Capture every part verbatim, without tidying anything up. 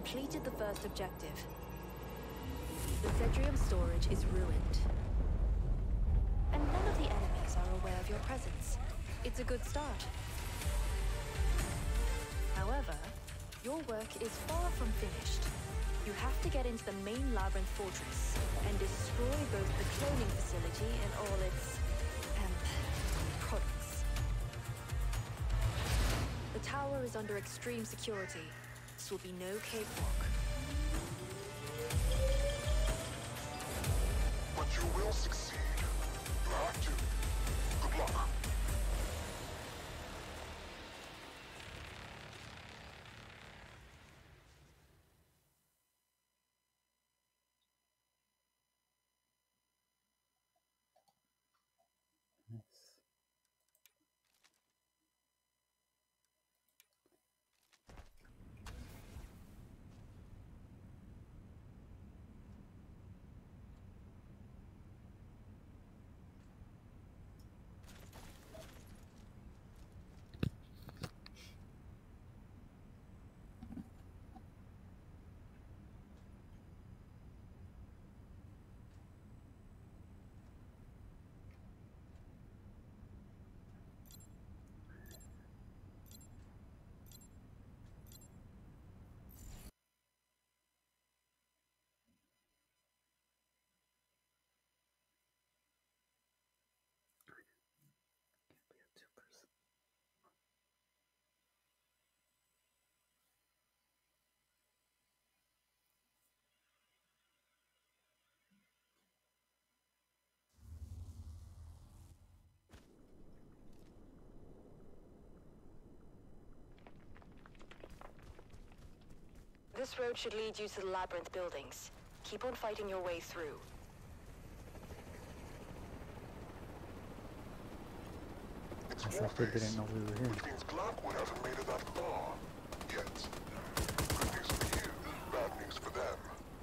completed the first objective. The Cedrium storage is ruined. And none of the enemies are aware of your presence. It's a good start. However, your work is far from finished. You have to get into the main Labyrinth fortress and destroy both the cloning facility and all its um, products. The tower is under extreme security. This will be no cakewalk. But you will succeed. You have to. Good luck. This road should lead you to the Labyrinth buildings. Keep on fighting your way through. It's I thought they didn't know we were here. Which means Blackwood hasn't made it that far. Yet. Good news for you, bad news for them.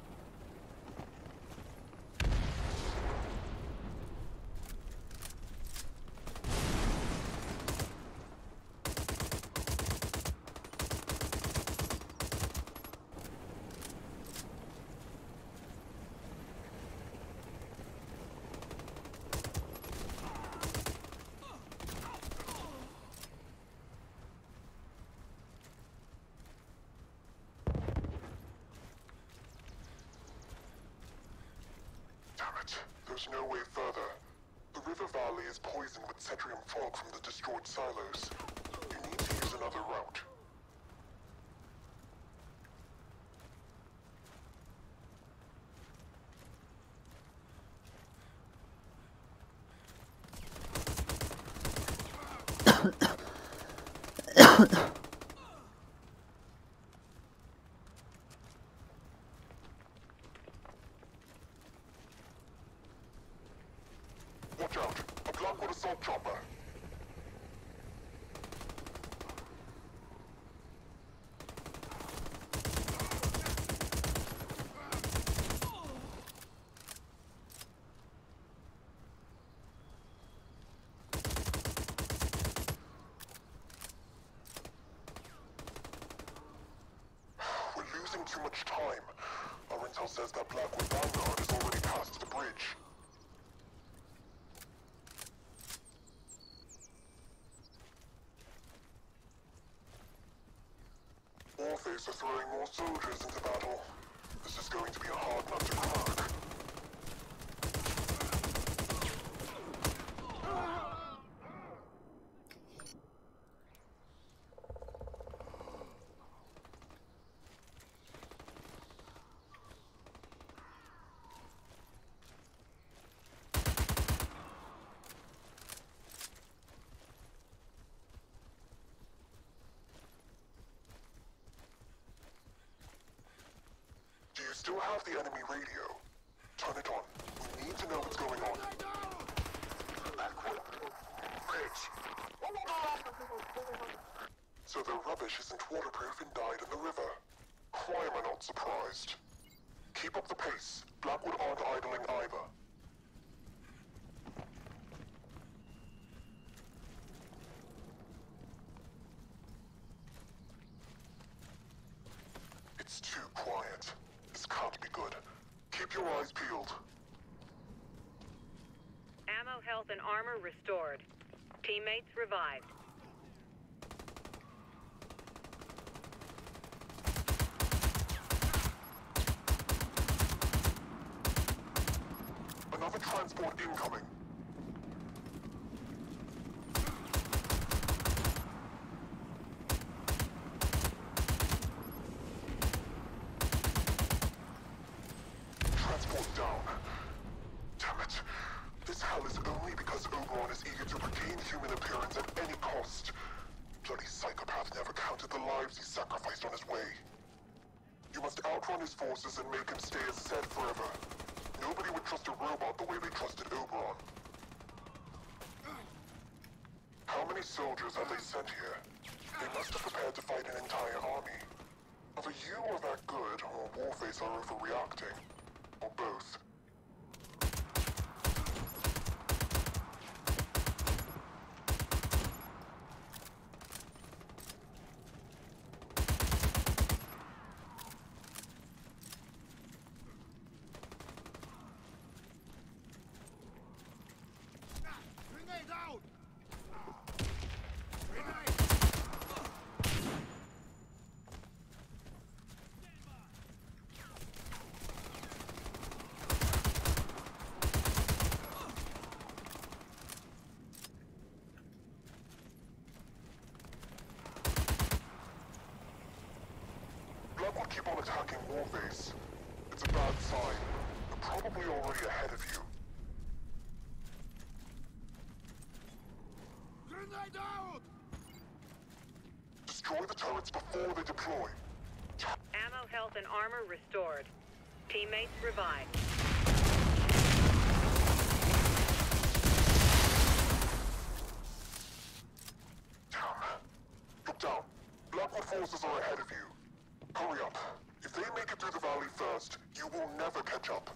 There's no way further. The river valley is poisoned with Cedrium fog from the destroyed silos. You need to use another route. Watch out! A Blackwood assault chopper! We're losing too much time. Our intel says that Blackwood Vanguard has already passed the bridge. Orpheus are throwing more soldiers into battle. This is going to be a hard nut to crack. Do you still have the enemy radio? Turn it on. We need to know what's going on. Blackwood. Bridge. So the rubbish isn't waterproof and died in the river. Why am I not surprised? Keep up the pace. Blackwood aren't idling either. It's too can't be good. Keep your eyes peeled. Ammo, health, and armor restored. Teammates revived. Another transport incoming. Transport down. Damn it. This hell is only because Oberon is eager to regain human appearance at any cost. Bloody psychopath never counted the lives he sacrificed on his way. You must outrun his forces and make him stay as Zed forever. Nobody would trust a robot the way they trusted Oberon. How many soldiers have they sent here? They must have prepared to fight an entire army. Either you are that good, or Warface are overreacting. Or both. Grenade out! Blood will keep on attacking Warface. It's a bad sign. They're probably already ahead of you. Grenade out! Destroy the turrets before they deploy. Ammo, health, and armor restored. Teammates revived. Damn. Look down. Blackwood forces are ahead of you. Hurry up. If they make it through the valley first, you will never catch up.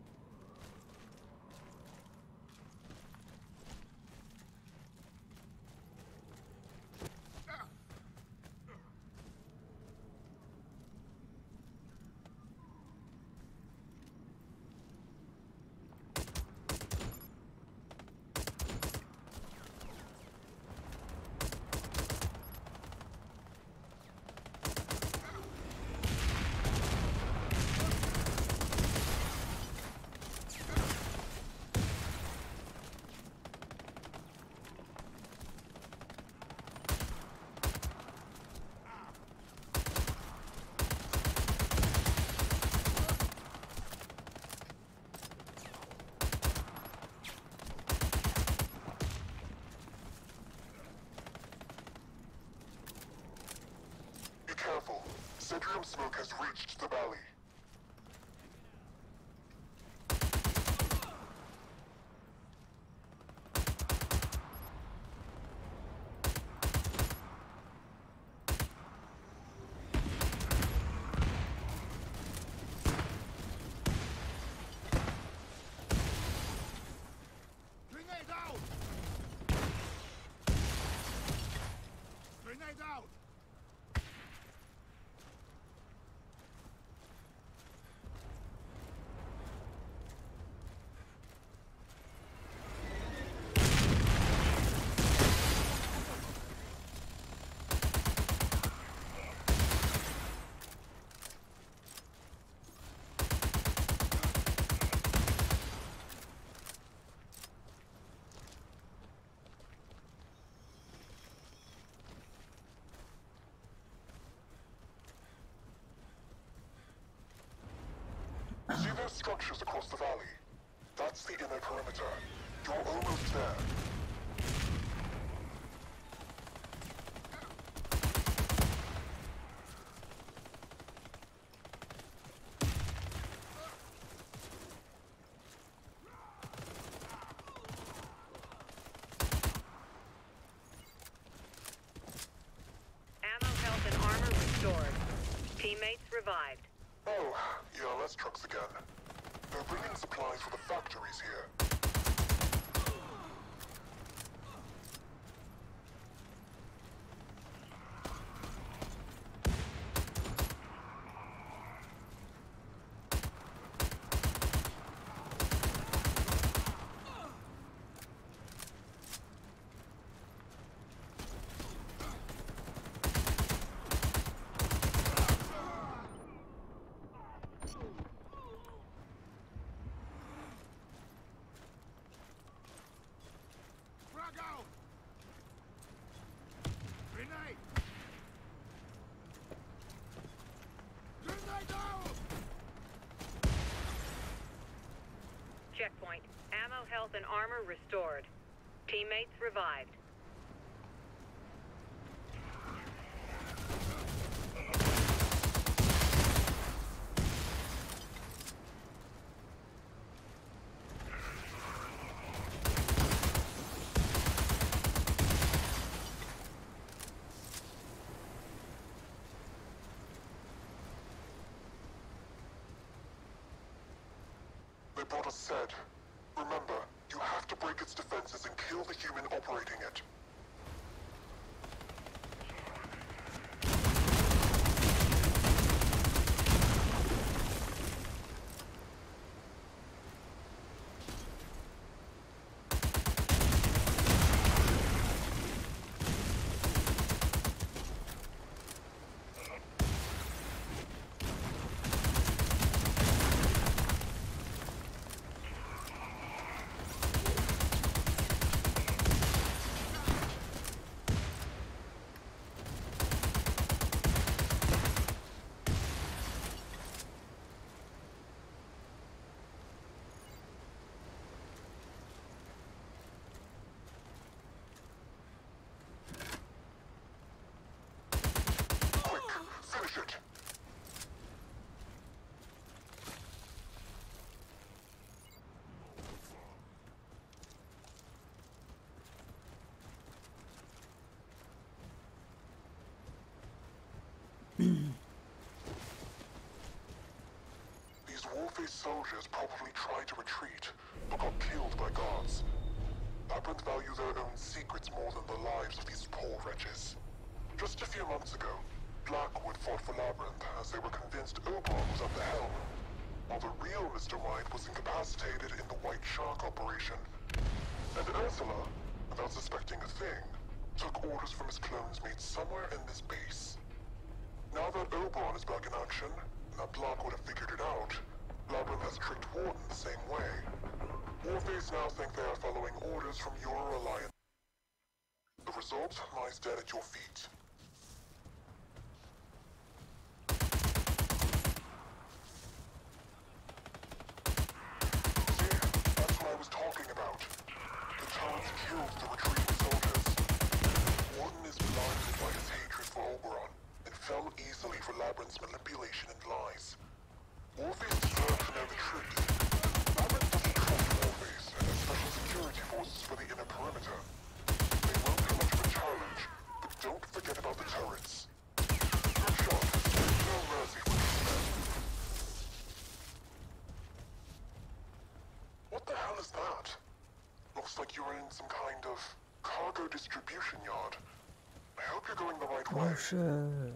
Careful. Cedrium smoke has reached the valley. Grenade out! Grenade out! See those structures across the valley? That's the inner perimeter. You're almost there. Ammo, health, and armor restored. Teammates revived. Oh, E L S trucks again. They're bringing supplies for the factories here. health and armor restored. Teammates revived. They brought a S E D. Remember, you have to break its defenses and kill the human operating it. Finish it. These Warface soldiers probably tried to retreat, but got killed by guards. Labyrinth value their own secrets more than the lives of these poor wretches. Just a few months ago, Blackwood fought for Labyrinth as they were convinced Oberon was at the helm, while the real Mister White was incapacitated in the White Shark operation. And Ursula, without suspecting a thing, took orders from his clones made somewhere in this base. Now that Oberon is back in action, and that Blackwood have figured it out, Labyrinth has tricked Warden the same way. Warface now think they are following orders from your alliance. The result lies dead at your feet. Talking about. The turrets killed the retreating soldiers. Warden is blinded by his hatred for Oberon, and fell easily for Labyrinth's manipulation and lies. Warface deserves to know the truth. Labyrinth doesn't trust Warface and has special security forces for the inner perimeter. They won't have much of a challenge, but don't forget about the turrets. Good shot. No mercy for these men. What the hell is that? Looks like you're in some kind of cargo distribution yard. I hope you're going the right way. Oh shit.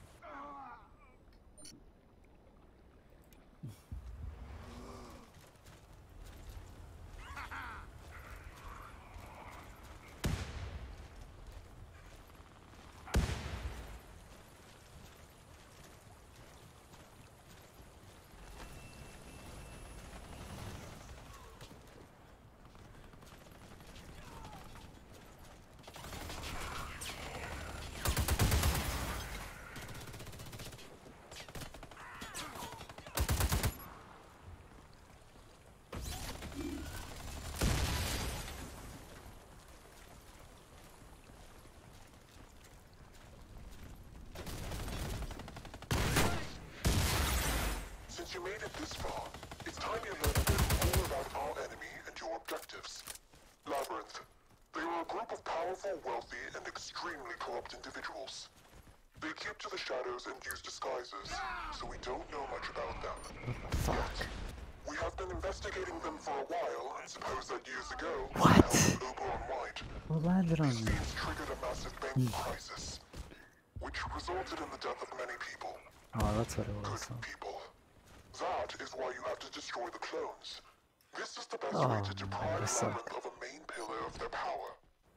Since you made it this far, it's time you learn a bit more about our enemy and your objectives. Labyrinth. They are a group of powerful, wealthy, and extremely corrupt individuals. They keep to the shadows and use disguises, so we don't know much about them. Yet. We have been investigating them for a while, and suppose that years ago, What? Oberon White. What landed on These me? fiends triggered a massive bank crisis, which resulted in the death of many people. Oh, that's what it was. Good Huh? people. That is why you have to destroy the clones. This is the best Oh, way to deprive that sucked. Labyrinth of a main pillar of their power.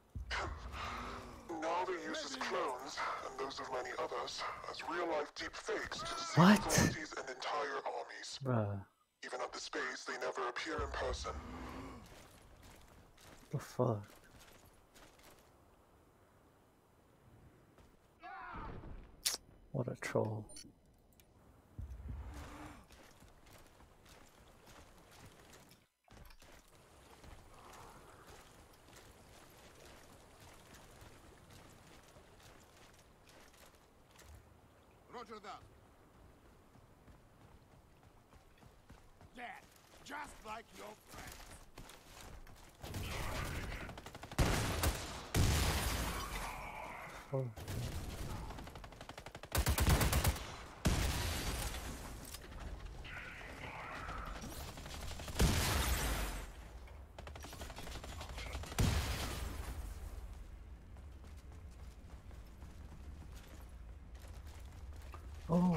Now they use his clones, and those of many others, as real-life deep fakes to deceive What? authorities and entire armies. Bruh. Even at the space, they never appear in person. The fuck? What a troll. Roger that. Dead, just like your friends. Oh. Oh.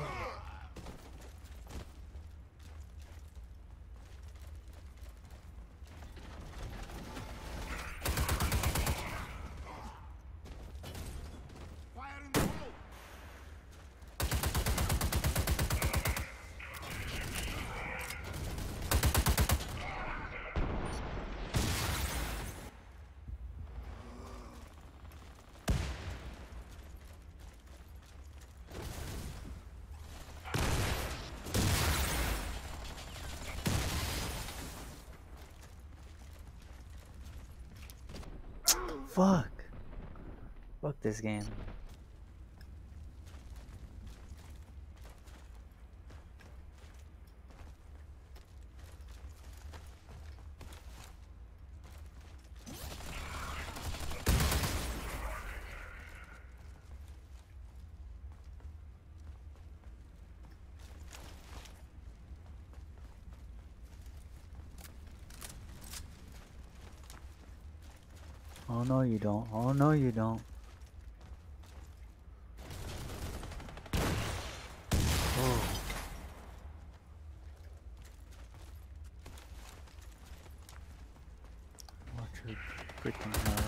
Fire in the hole! Fuck. Fuck this game. Oh no you don't. Oh no you don't. Oh. Watch your freaking head.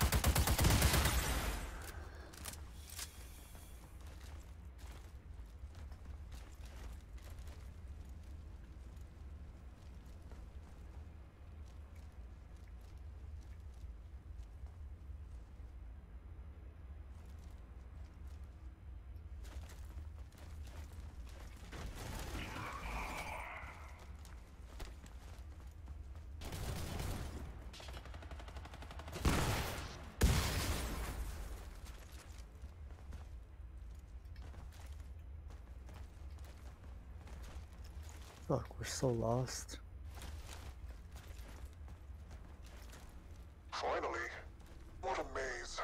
Fuck, we're so lost. Finally. What a maze.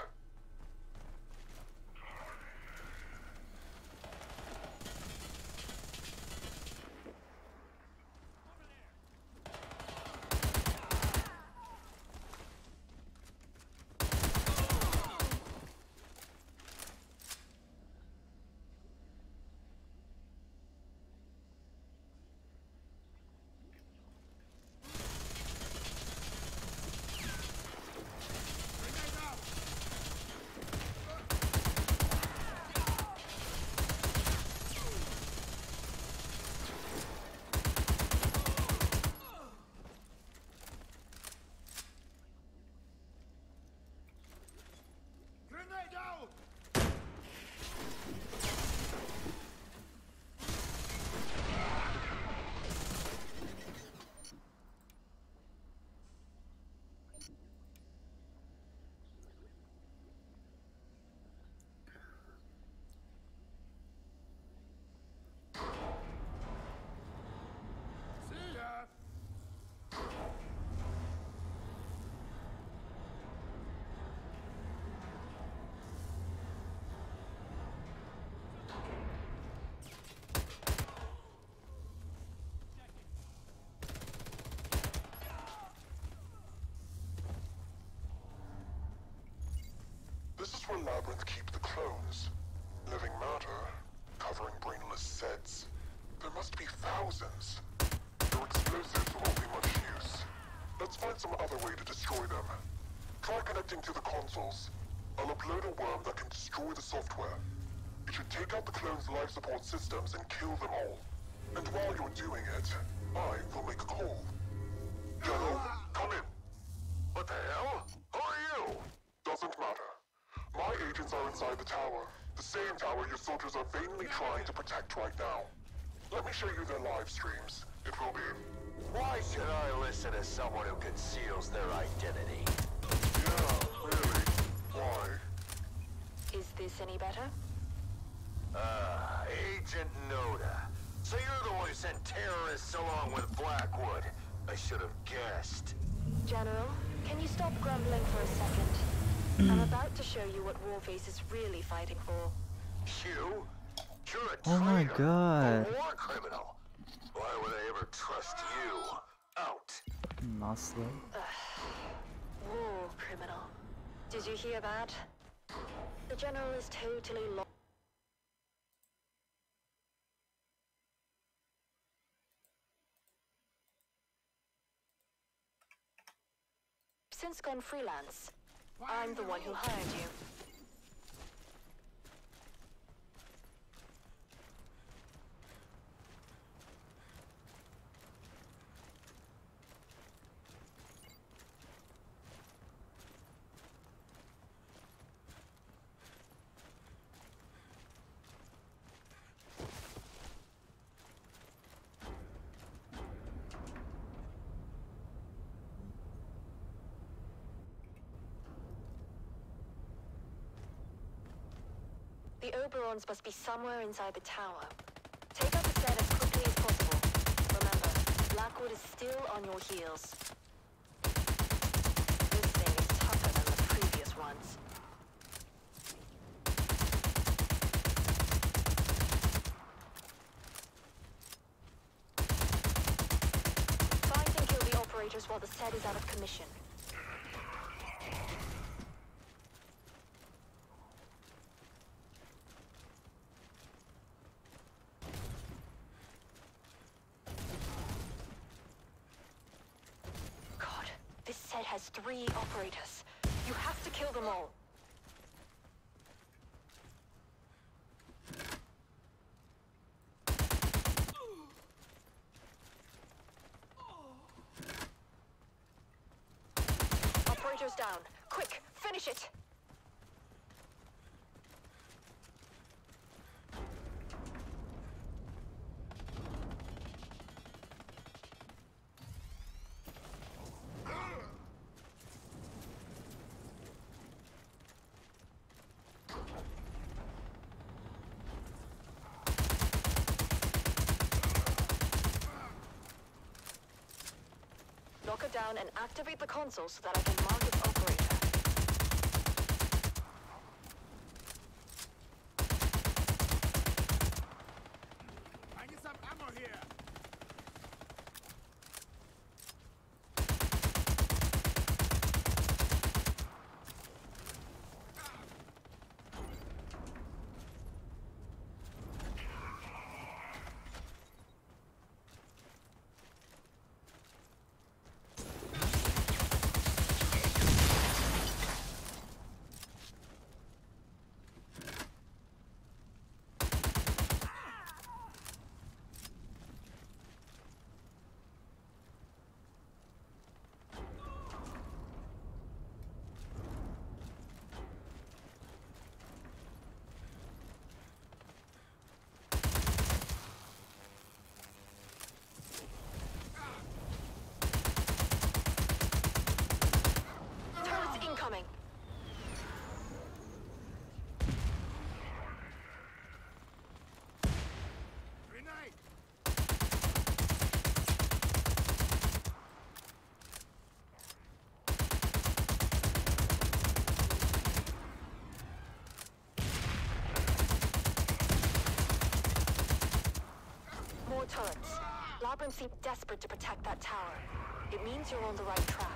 Grenade out! Grenade out! See ya! This is where Labyrinth keep the clones. Living matter, covering brainless sets. There must be thousands. Your explosives won't be much use. Let's find some other way to destroy them. Try connecting to the consoles. I'll upload a worm that can destroy the software. It should take out the clones' life support systems and kill them all. And while you're doing it, I will make a call. General, come in. What the hell? Who are you? Doesn't matter. My agents are inside the tower. The same tower your soldiers are vainly trying to protect right now. Let me show you their live streams. It will be... Why should I listen to someone who conceals their identity? Yeah, really. Why? Is this any better? Ah, Agent Noda. So you're the one who sent terrorists along with Blackwood. I should have guessed. General, can you stop grumbling for a second? I'm about to show you what Warface is really fighting for. You? You're a Oh my traitor, god. a war criminal. Why would I ever trust you? Out. Muscle. War criminal. Did you hear that? The General is totally lost. Since gone freelance. I'm the one who hired you. The Oberons must be somewhere inside the tower. Take out the set as quickly as possible. Remember, Blackwood is still on your heels. This thing is tougher than the previous ones. Find and kill the operators while the set is out of commission. This set has three operators. You have to kill them all. Operators down. Quick, finish it. Lock it down and activate the console so that I can mark its operator. I get some ammo here. Incoming. Grenade! More turrets. Labyrinth seems desperate to protect that tower. It means you're on the right track.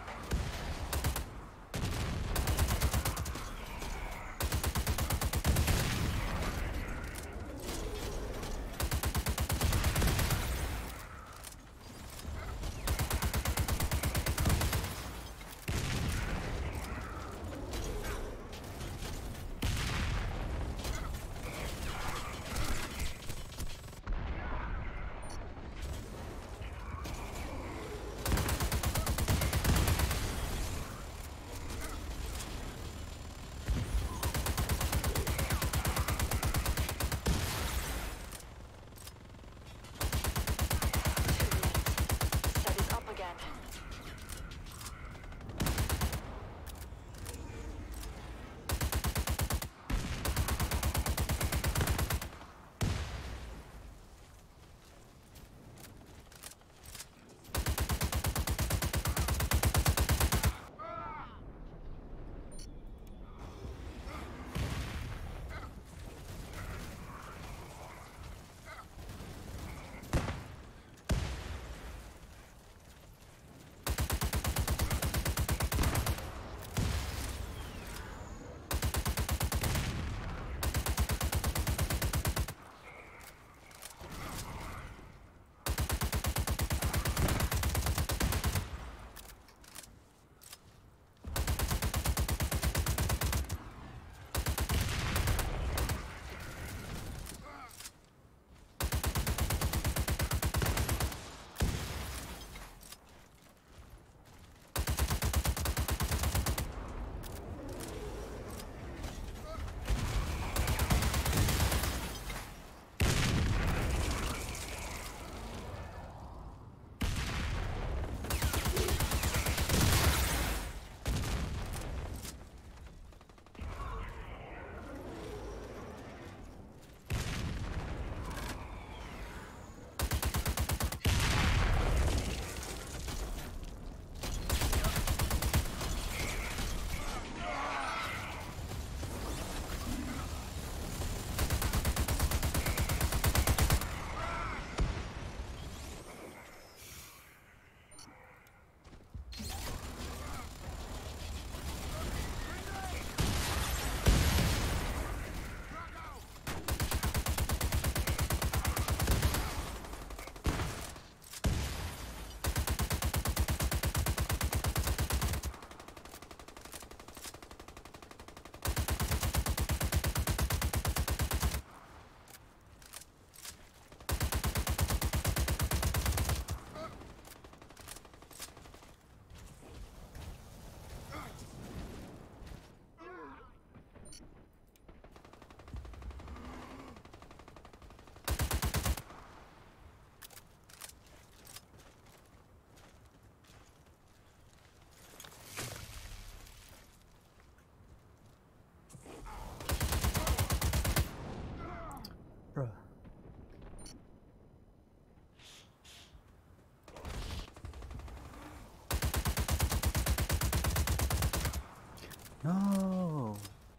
No.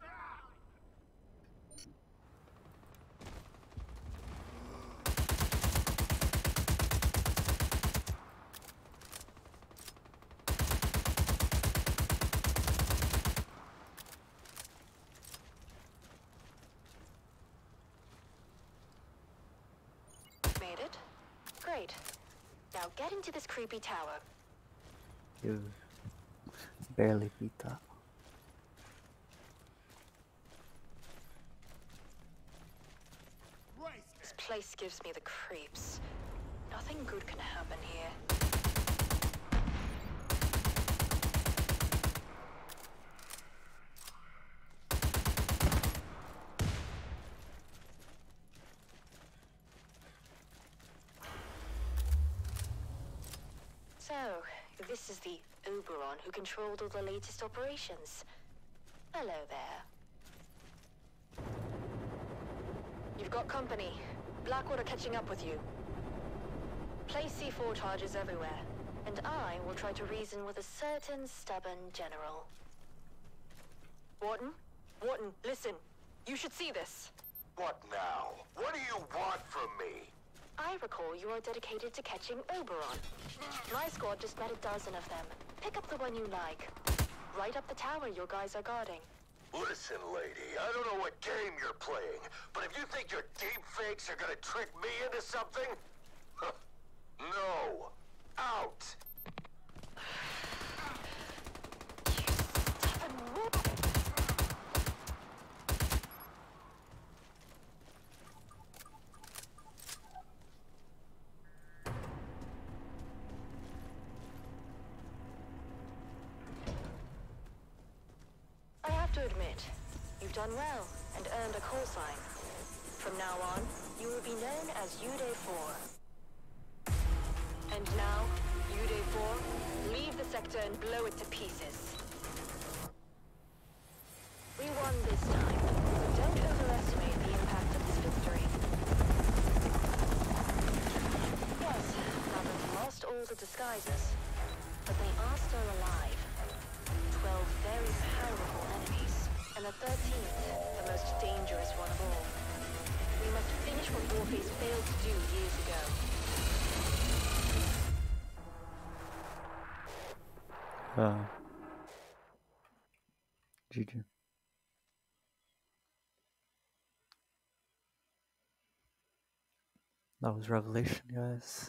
Made it? Great. Now get into this creepy tower. You barely beat that. Right. This place gives me the creeps. Nothing good can happen here. So, this is the Oberon who controlled all the latest operations. Hello there. You've got company. Blackwater catching up with you. Place C four charges everywhere, and I will try to reason with a certain stubborn general. Wharton? Wharton, listen. You should see this. What now? What do you want from me? I recall you are dedicated to catching Oberon. My squad just met a dozen of them. Pick up the one you like. Right up the tower your guys are guarding. Listen, lady, I don't know what game you're playing, but if you think your deep fakes are gonna trick me into something, no. Out. Stubborn whoop. I have to admit, you've done well and earned a call sign. From now on, you will be known as U Day four. And now, U Day four, leave the sector and blow it to pieces. We won this time, but don't overestimate the impact of this victory. Yes, Haven't lost all the disguises, but they are still alive. Twelve very powerful enemies, and the thirteenth, the most dangerous one of all. We must finish what Warface failed to do years ago. Uh, G G. That was Revelation, guys.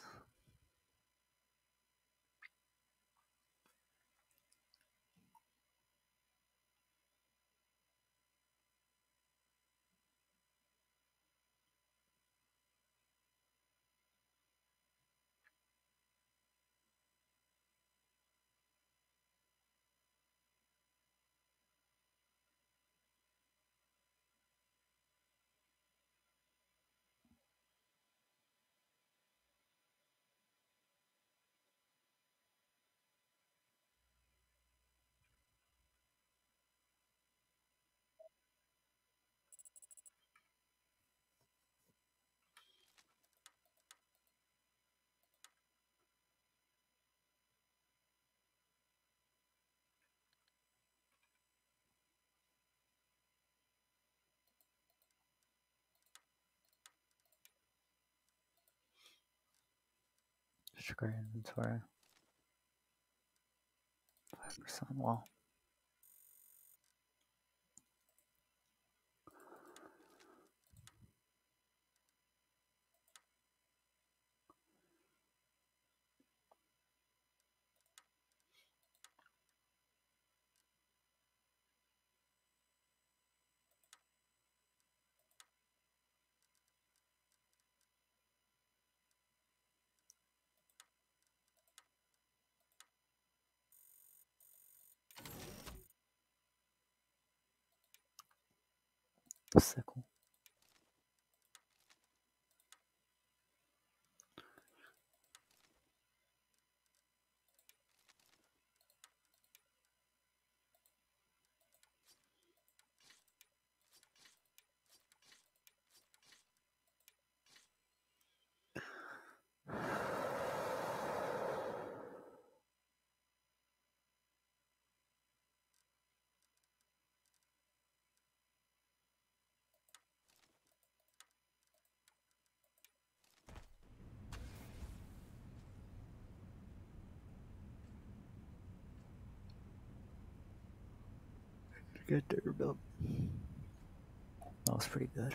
Sugar inventory. five percent wall. Sickle. good there, Bill. That was pretty good.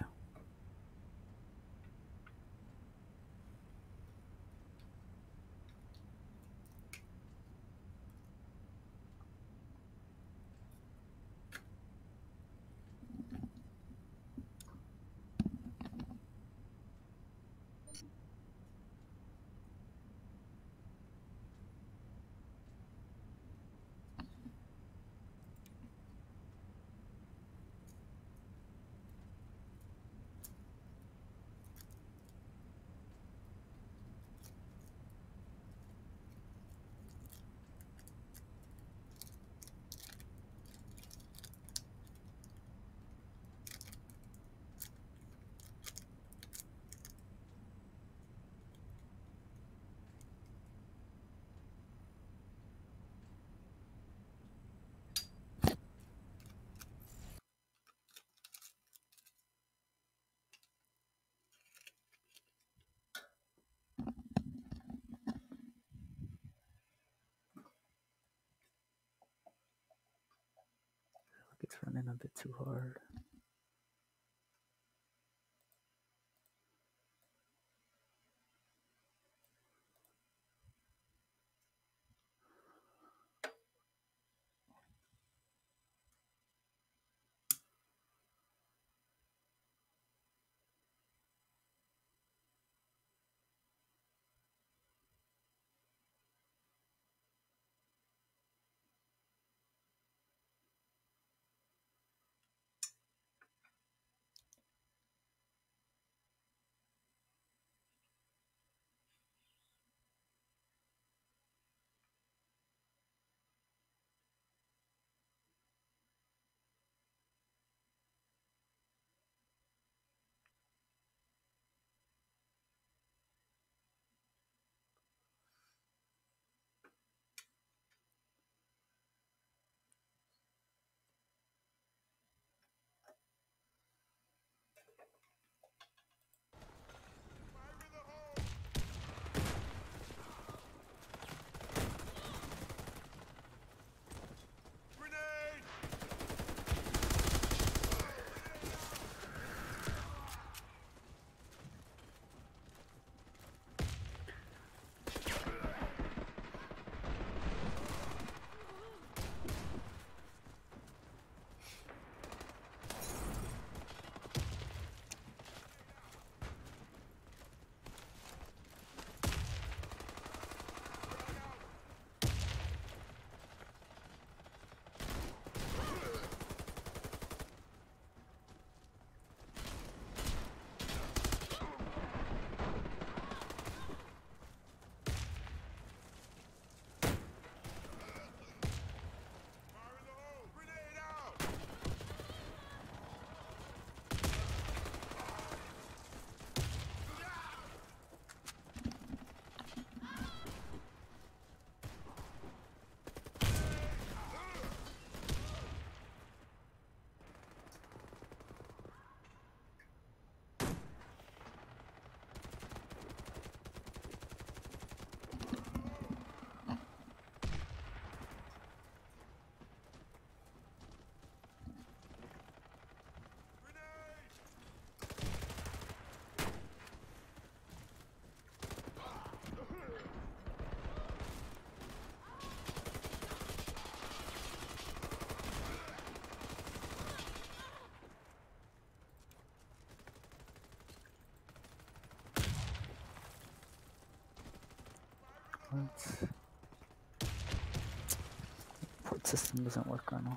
It's running a bit too hard. What? Port system doesn't work right now.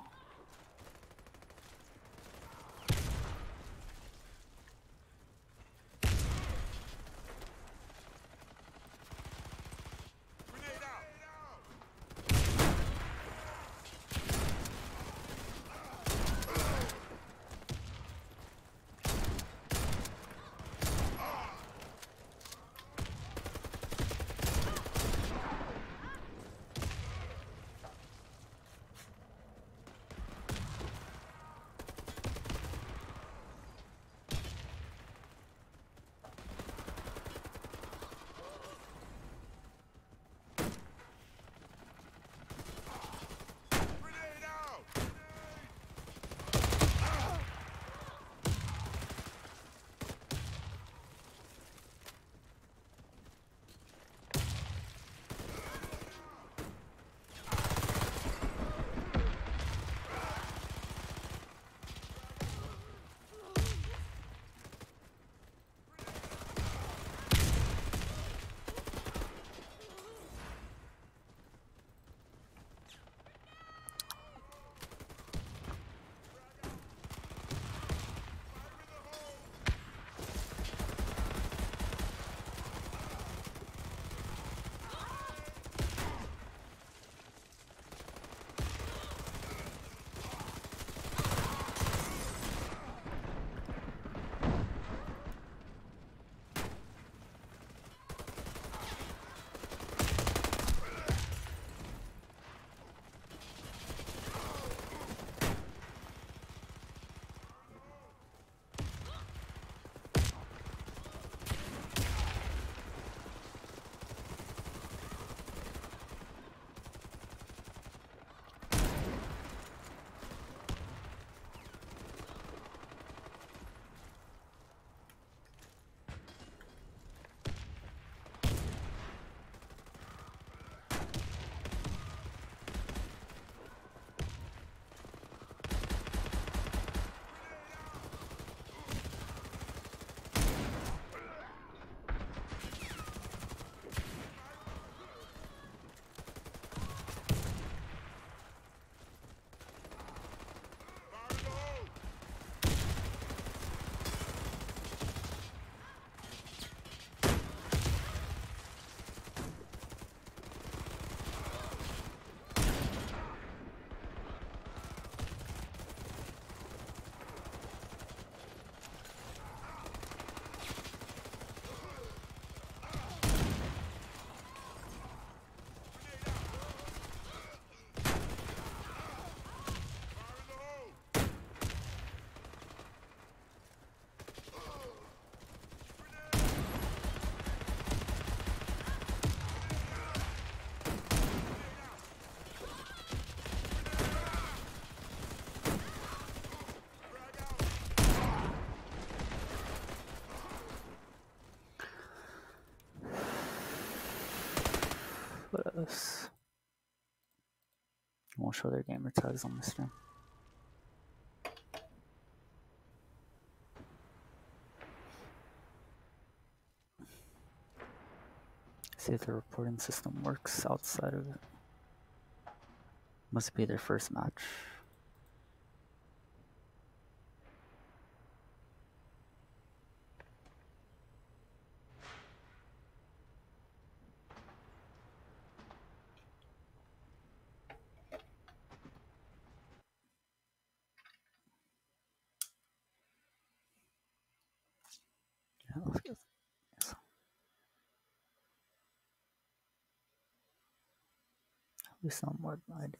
What else? I won't show their gamer tags on the stream. See if the reporting system works outside of it. Must be their first match. Yeah, let's go. Yes. At least not more than I do.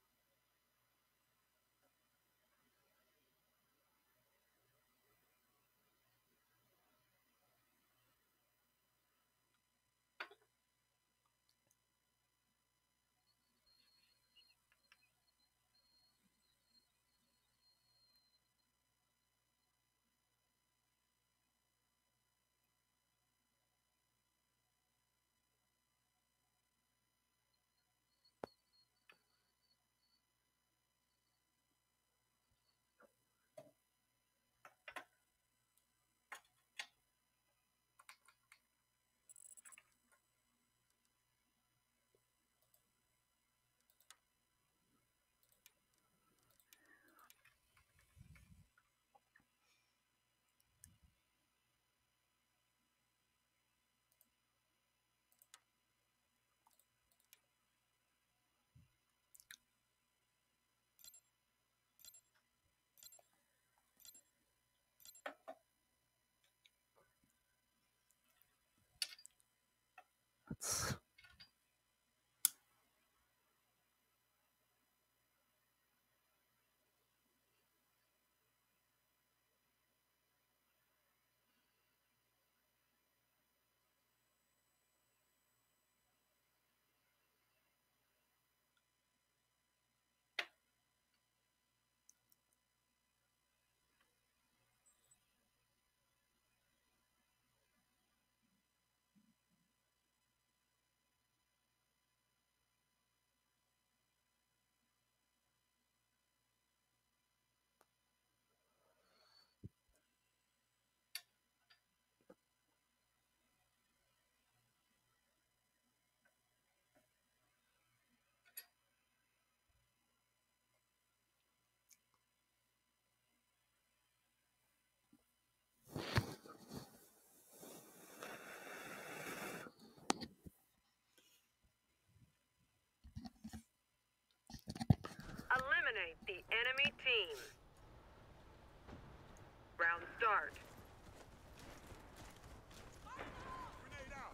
Let's Eliminate the enemy team. Round start. Grenade out.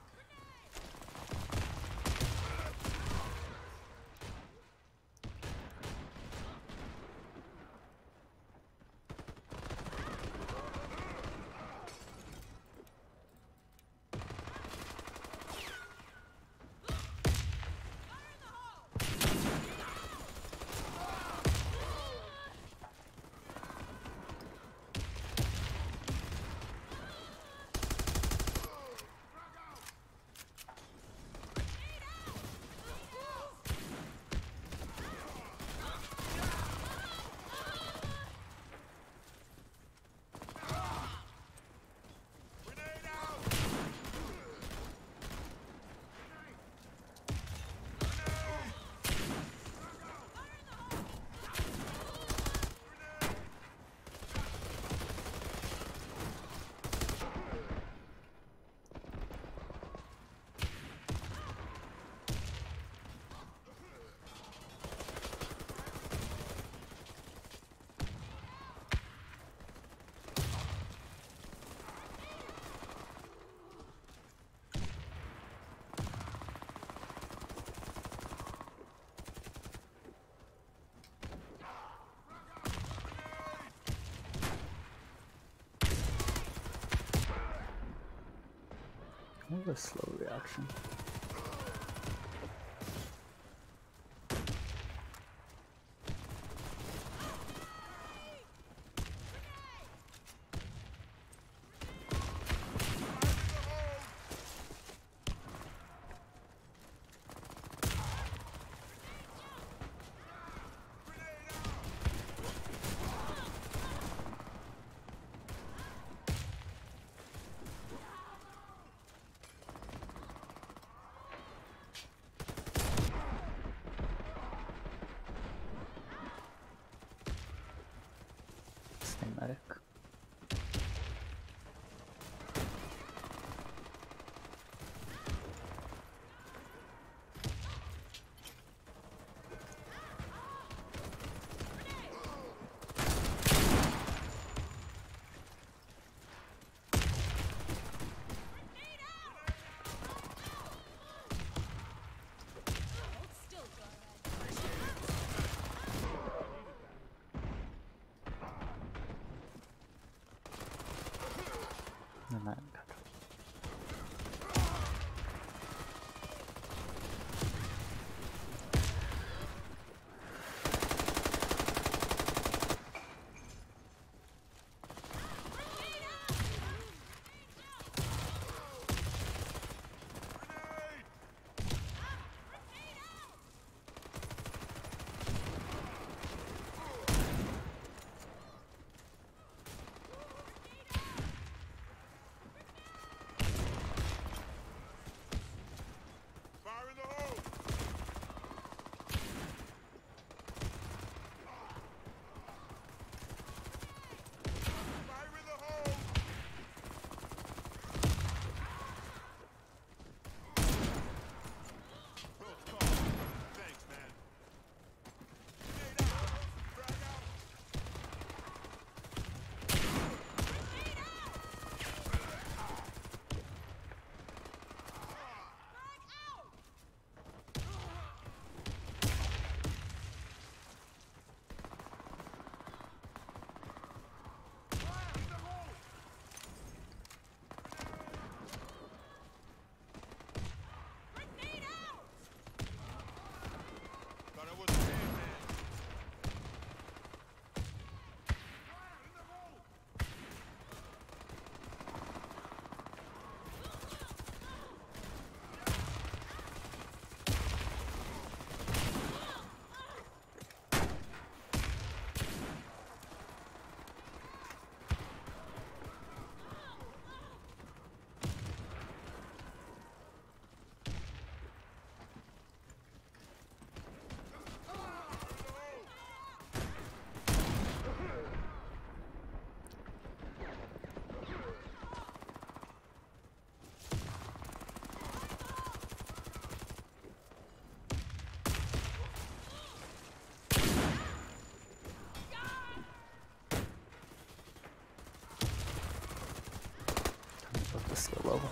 have a slow reaction. medic. And that got Fire in the hole! Fire in the hole! Close call. Thanks, man. Grenade out! Frag out! Thought I was a man, man. Fire in the hole! above the skill level.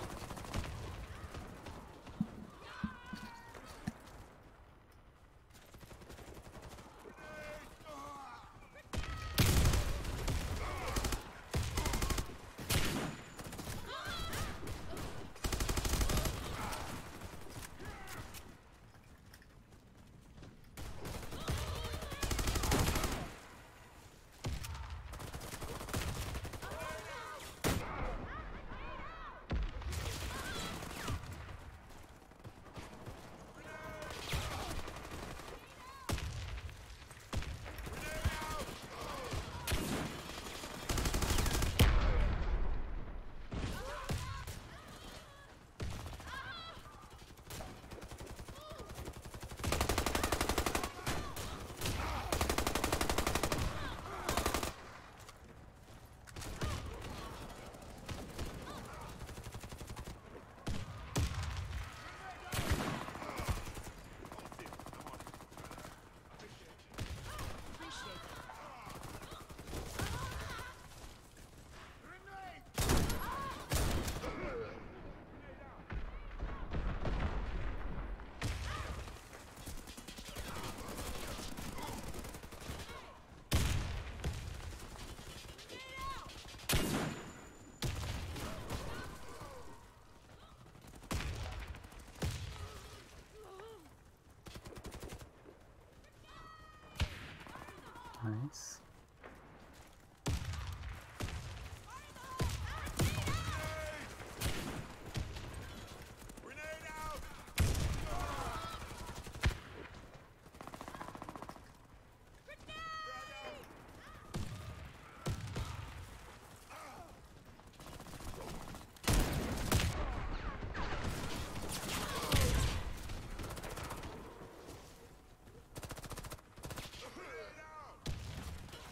Nice. Grenade out! Grenade out!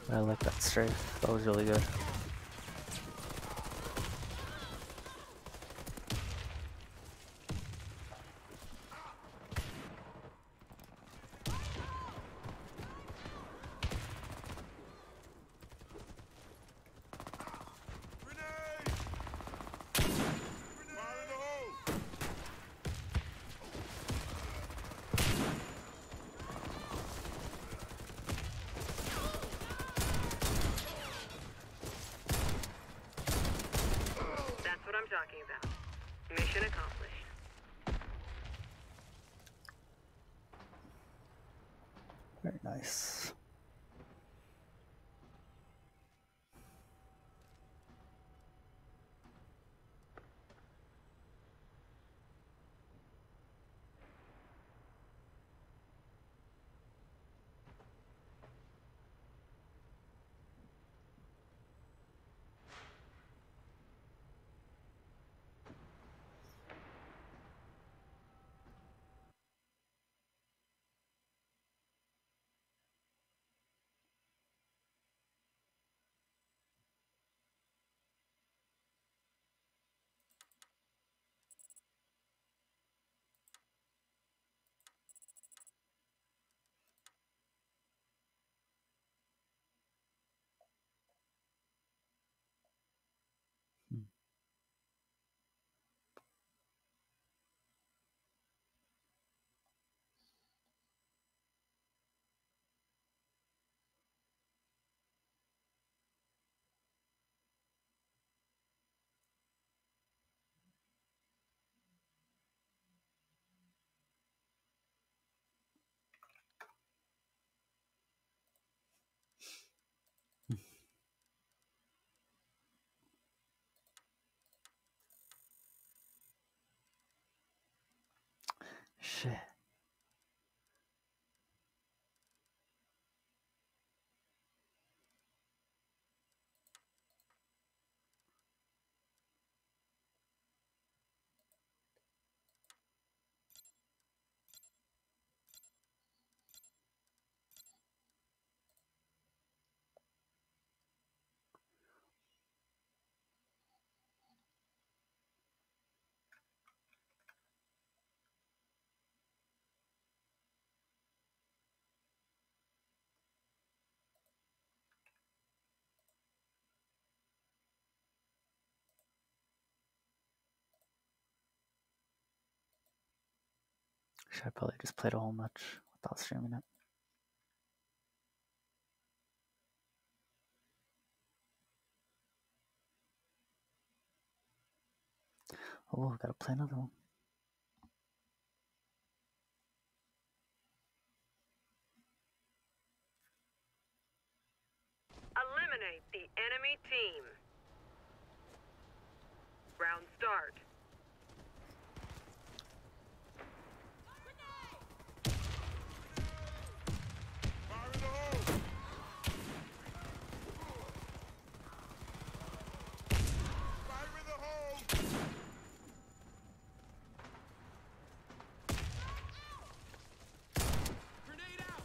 I like that strafe. That was really good. Grenade! Fire in the hole! That's what I'm talking about. Mission accomplished. Very nice. Hmm. Shit. Should I probably just played a whole match without streaming it? Oh, I gotta play another one. Eliminate the enemy team. Round start. Fire in the hole! Fire in the hole! Grenade out!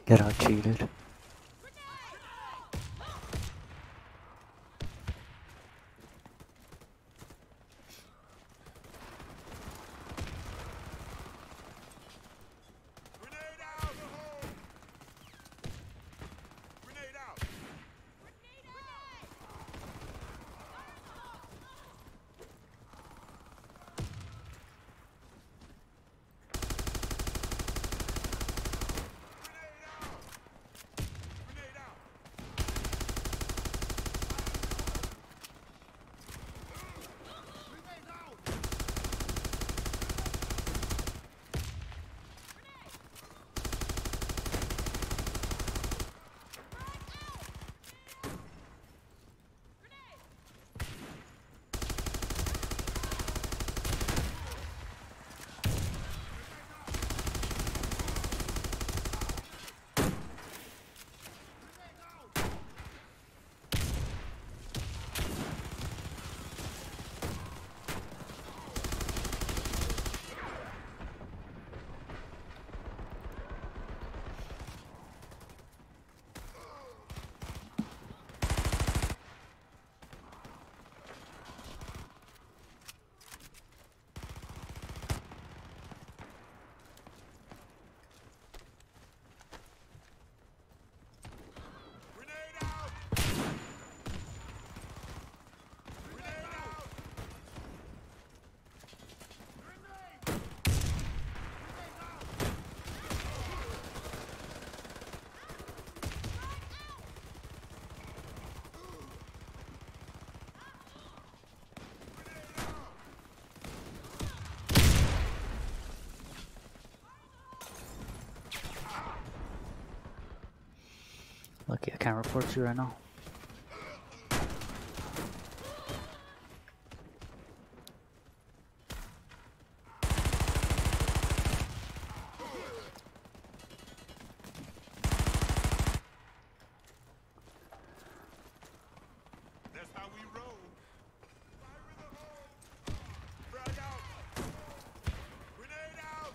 Get out cheated. Grenade out! The hole! Grenade out! Grenade out! Grenade out! Grenade out! Lucky I can't report you right now. That's how we roll. Fire in the hole! Frag out! Grenade out!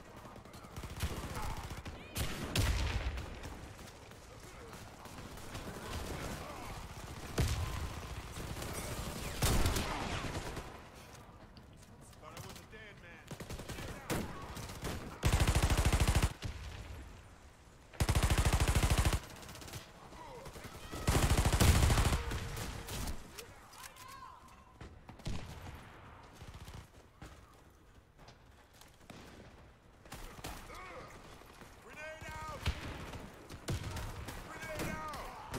Thought I was a dead man. Grenade out! Grenade out!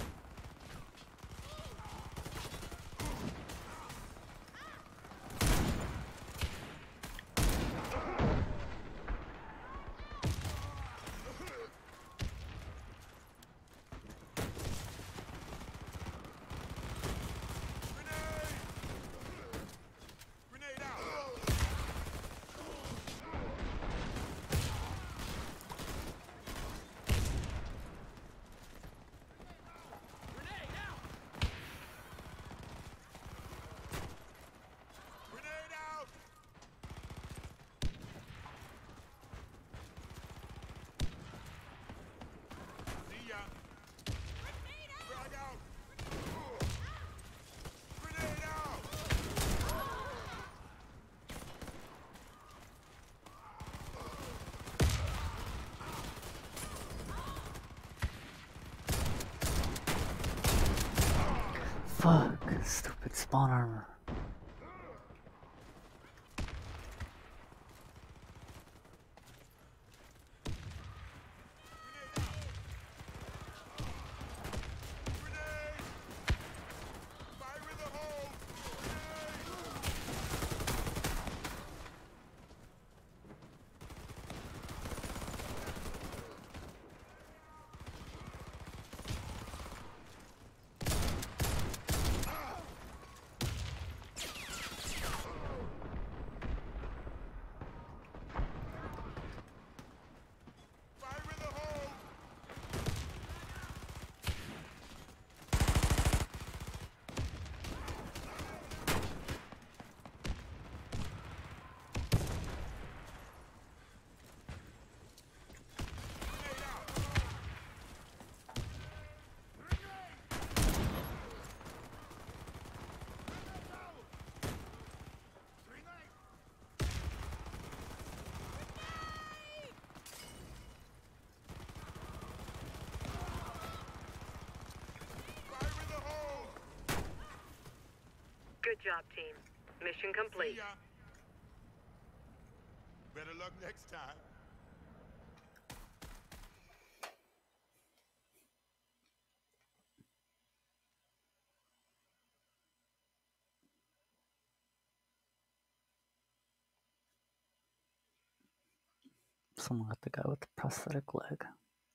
Grenade! Grenade out! Grenade out! See ya! Frag out! Grenade out! Fuck, stupid spawn armor. Grenade! Fire in the hole! Grenade! Good job, team. Mission See complete. ya. Better luck next time. Someone got the guy with the prosthetic leg.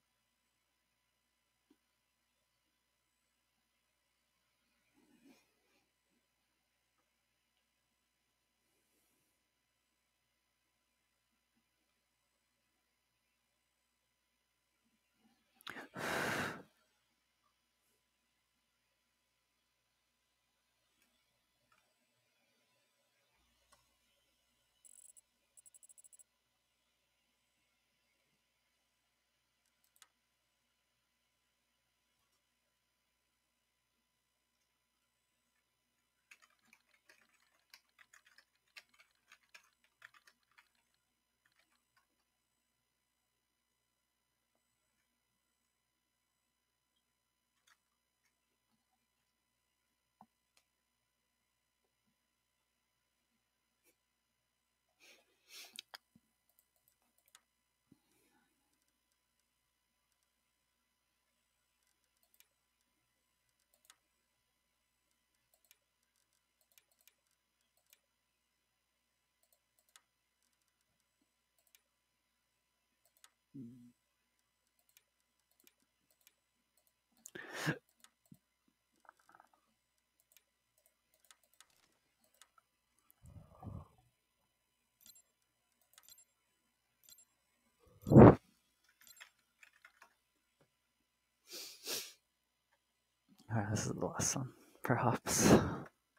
Alright, this is the last one. Perhaps. I've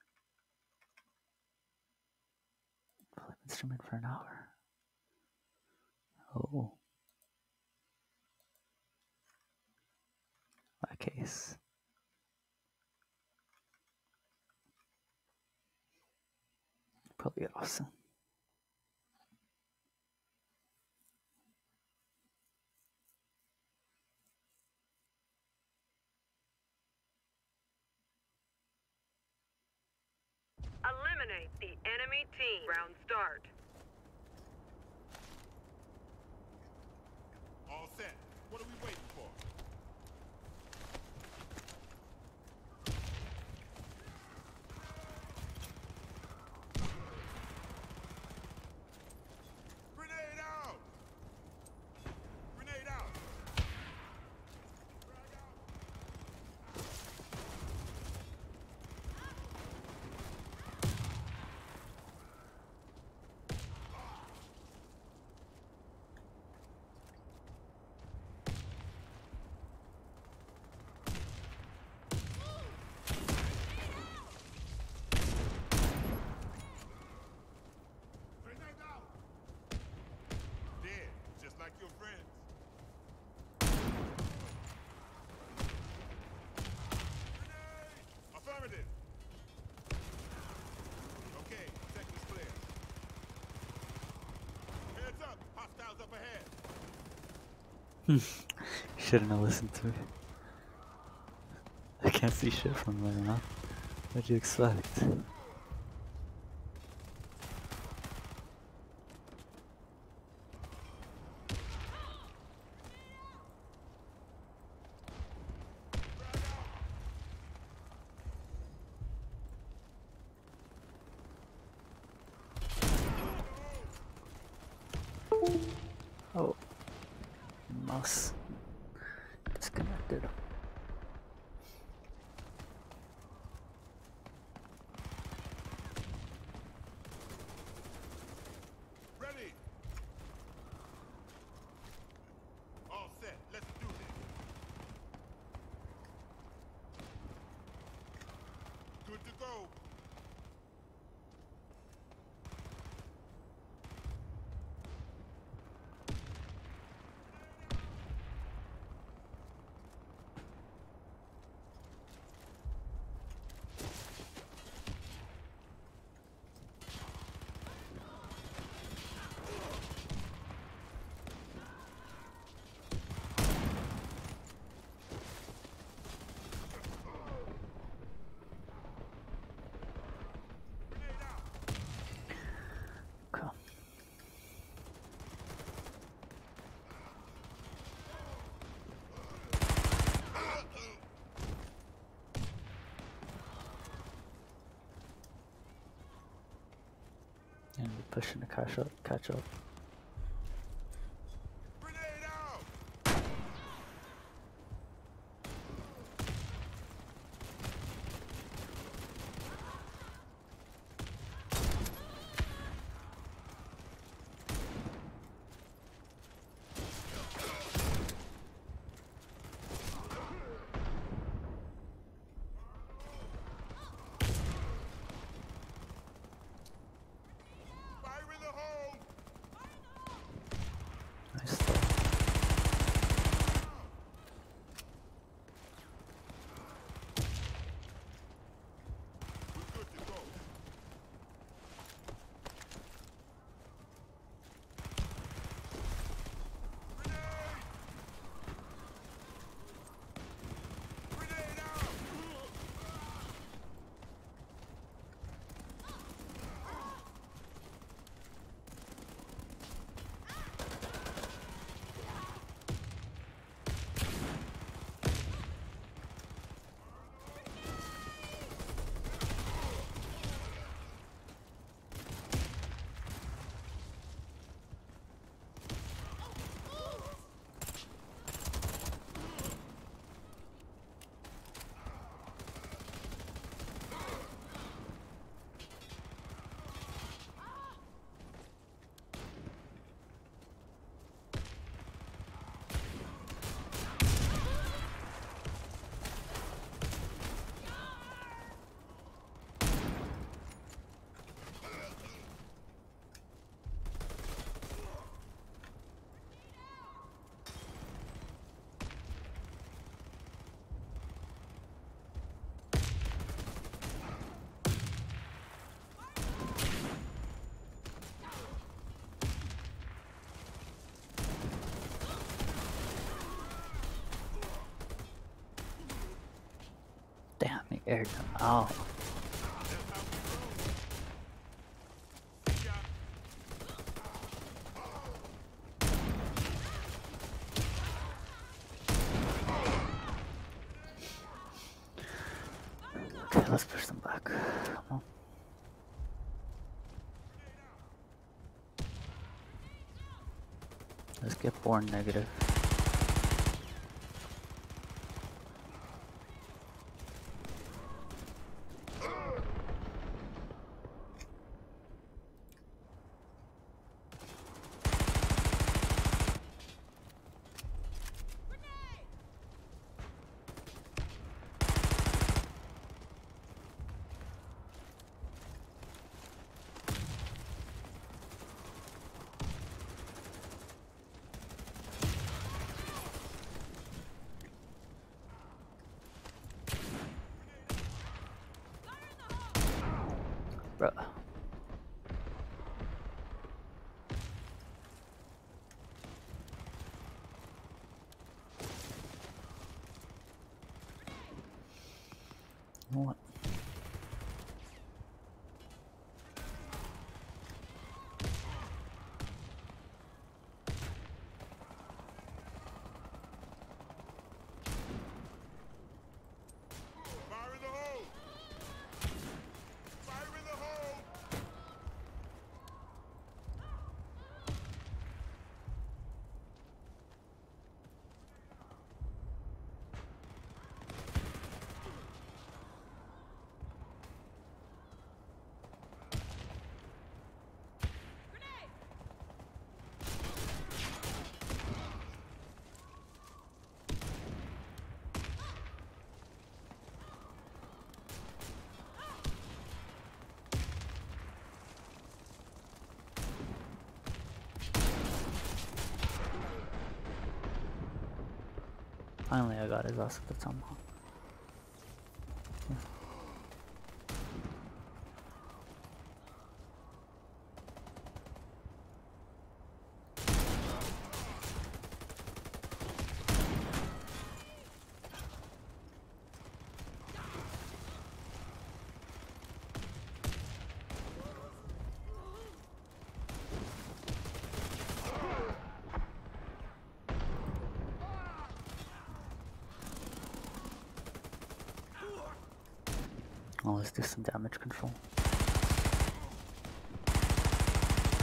been streaming for an hour. Oh. That case. Probably get off soon. Eliminate the enemy team. Round start. All set. What are we waiting for? Grenade out! Grenade out! Frag out! Grenade out! Dead, just like your friends. Grenade! Affirmative. Okay, sector's clear. Heads up, hostiles up ahead. Shouldn't have listened to me. I can't see shit from there, huh? What'd you expect? Oh. Mouse. Disconnected. Ready. All set. Let's do this. Good to go. pushing to catch up. Catch up. Grenade out! Fire in the hole! Nice throw. We're good to go. Grenade! Grenade out! Damn, he aired them out. Okay, let's push them back. Come on. Let's get born negative. Bruh. What? Fire in the hole! Fire in the hole! Finally, I got his ass at the tomahawk. Oh, let's do some damage control.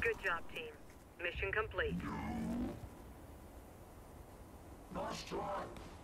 Good job, team. Mission complete. Nice try.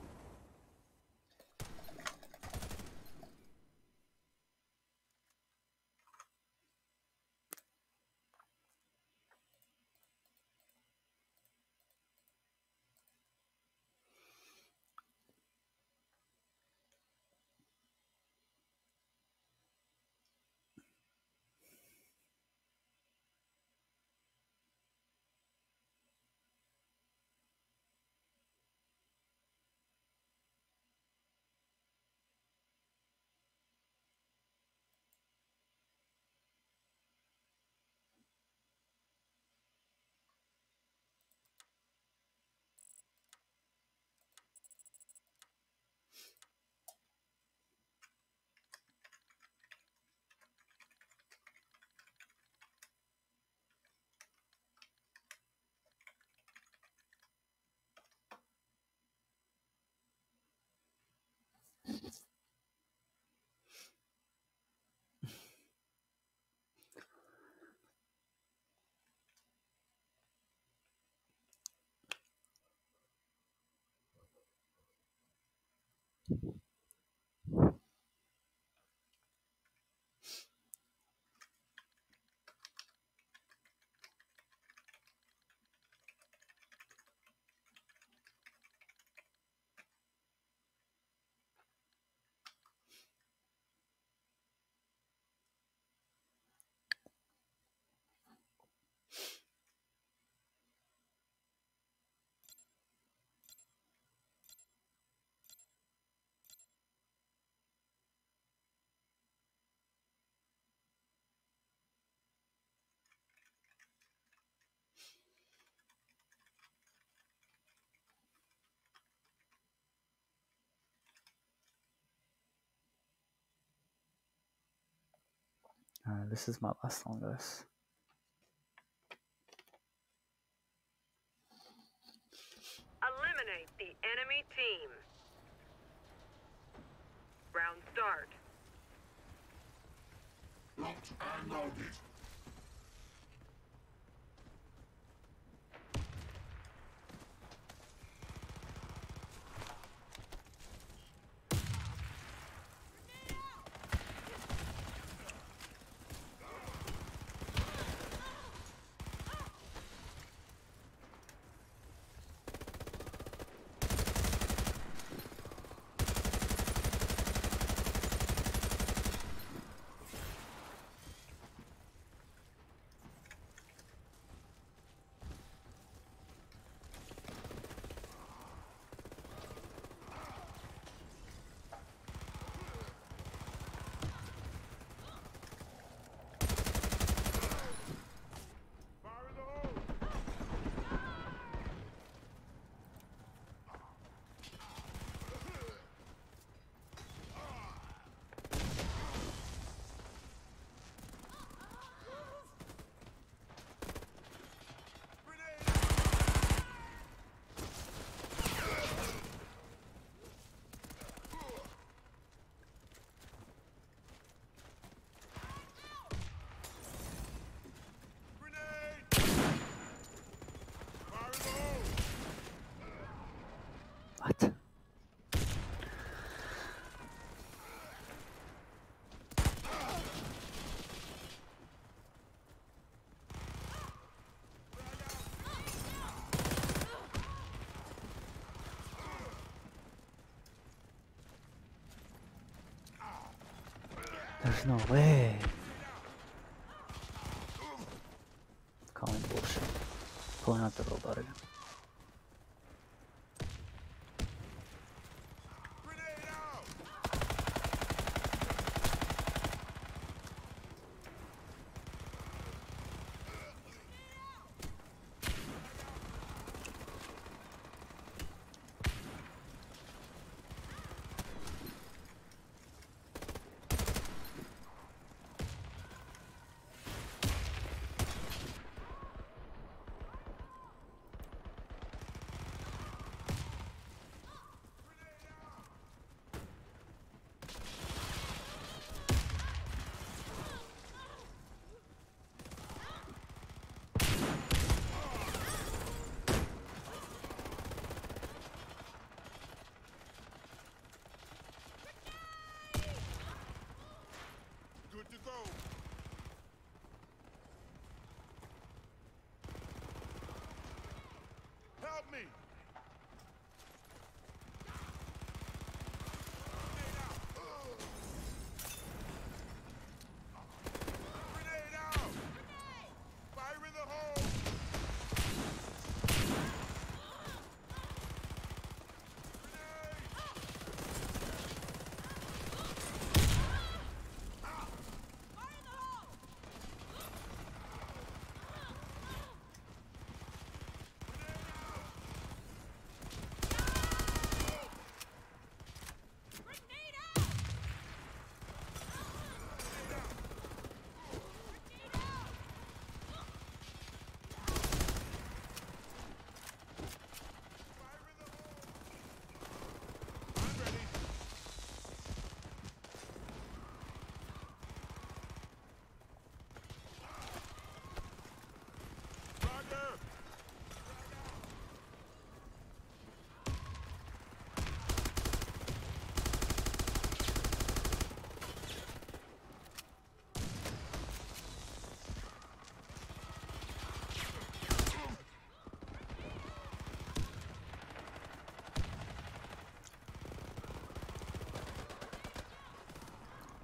Alright, this is my last one, guys. Eliminate the enemy team. Round start. Locked and loaded. What? There's no way. Calling bullshit. Pulling out the robot again.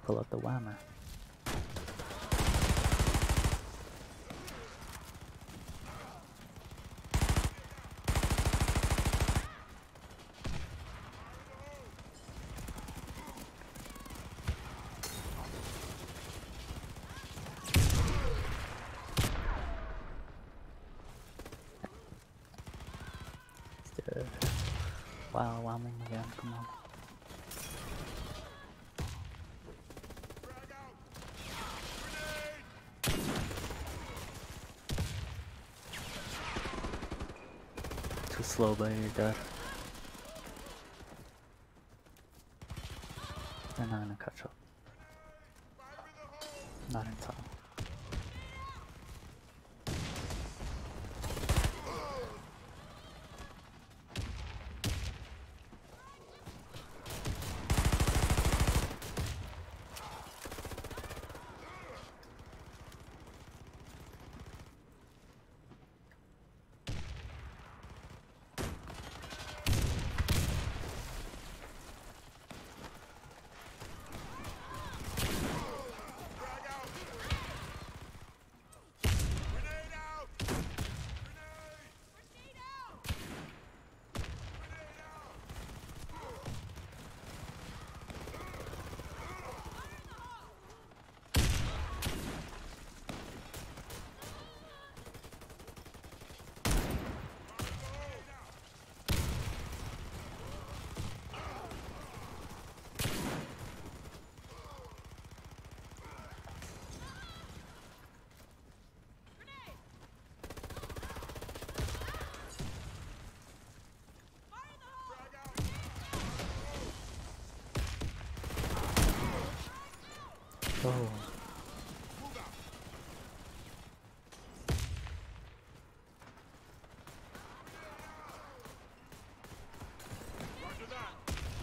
Pull out the whammer. Dude. Wow, whamming again, come on. Too slow, buddy, you're dead. They're not gonna catch up. Not in time. Oh. Roger that.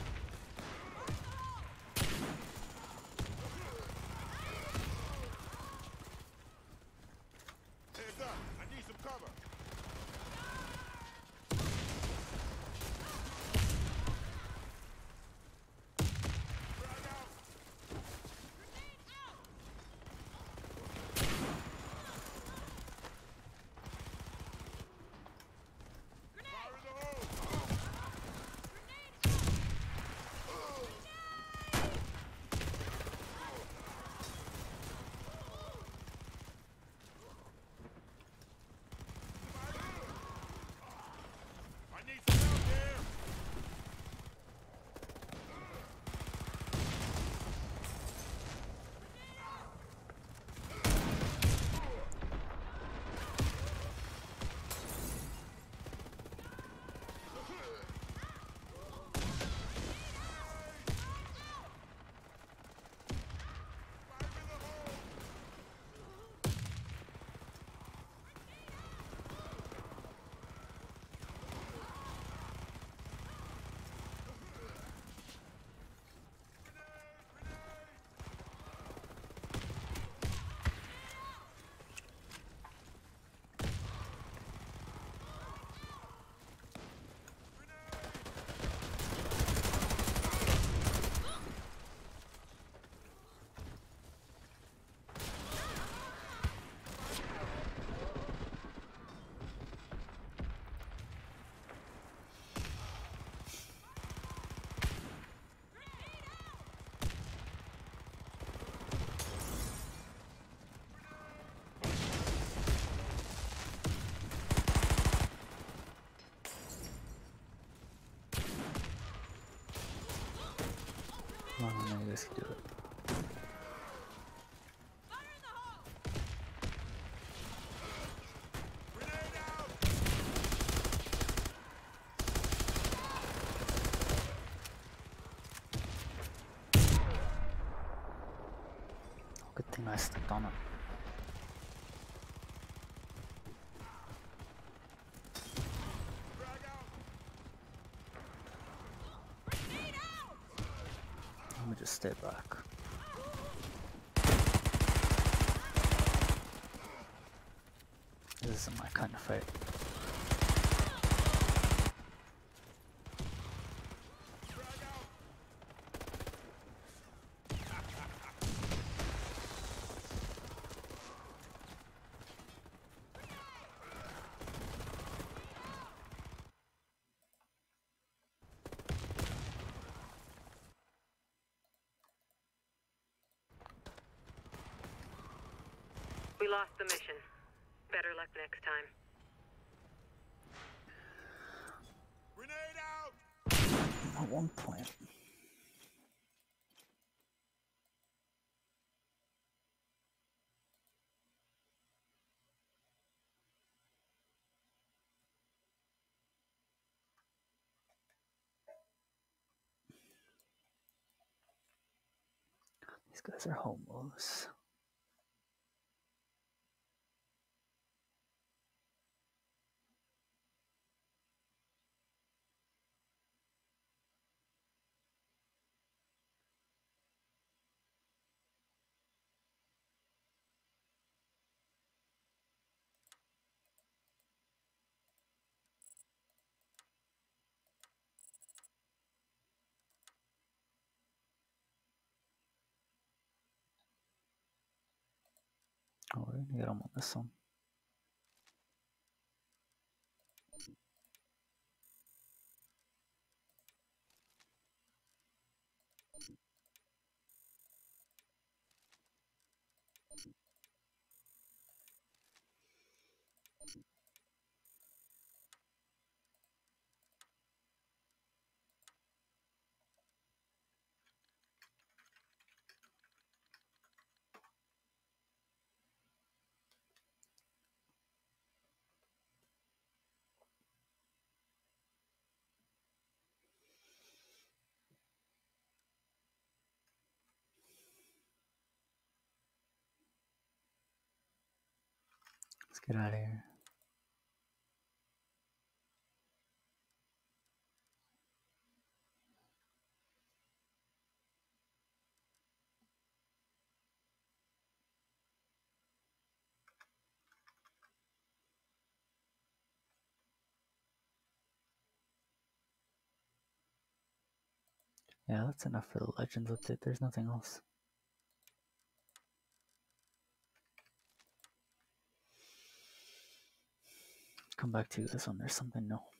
Heads up, I need some cover. Frag out. Fire in the hole. I need some help here. Fire in the hole. Come on, maybe this can do it. Grenade out. Good thing I stepped on it. Frag out. Let me just stay back. This isn't my kind of fight. Frag out. We lost the mission. Better luck next time. Grenade out! At one point. These guys are homos. Oh, we're gonna get them on this one. Let's get out of here. Yeah, that's enough for the Legends update. There's nothing else. Come back to this one. There's something new.